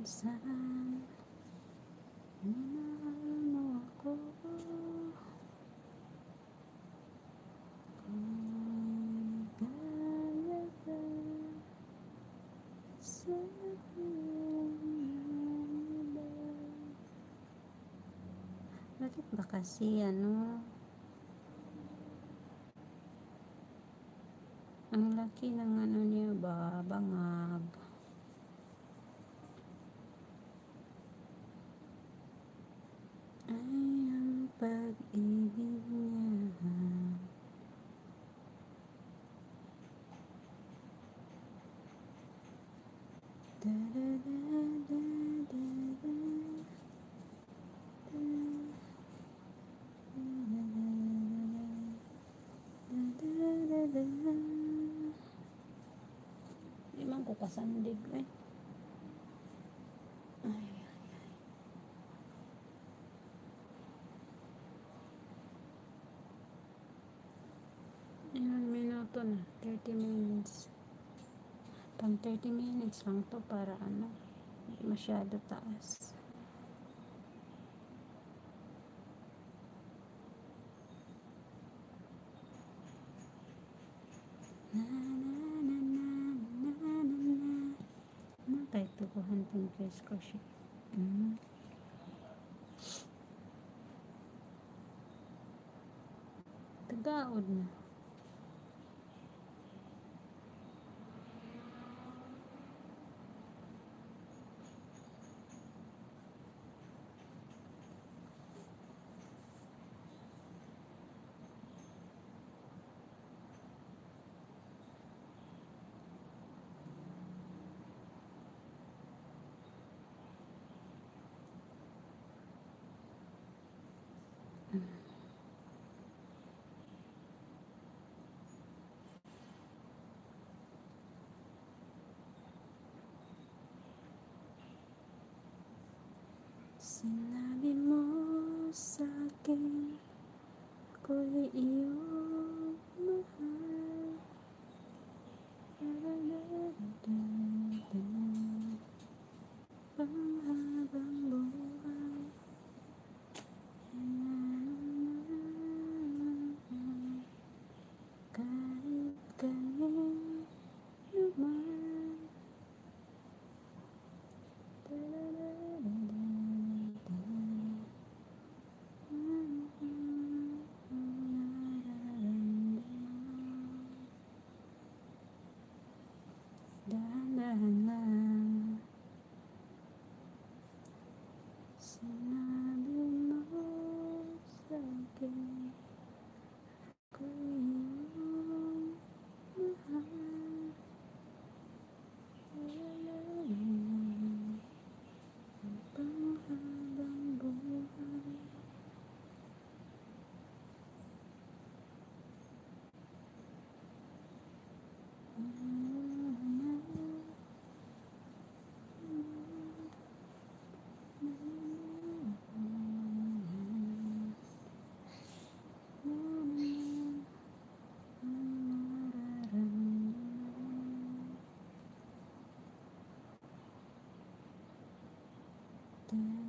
minsan minahal mo ako kung gaya ka sa iba. Bakit ba kasi ang laki ng niya ba, bangag. Ay ang pag-ibig niya. Da da da da da da. Di man ko kasandig ay. Ilang minuto na? 30 minutes. Pang 30 minutes lang to para hindi masyado taas. Na na na na na na na. Kahit tukuhan tong face ko siya. Tagaod na. Sinabi mo sa akin ako'y iyong mahal. Panghabang buhay. Kahit kailan naman. Dahan-dahan lang. Sinabi mo sa akin ako'y iyong mahal. Panghabang buhay. Da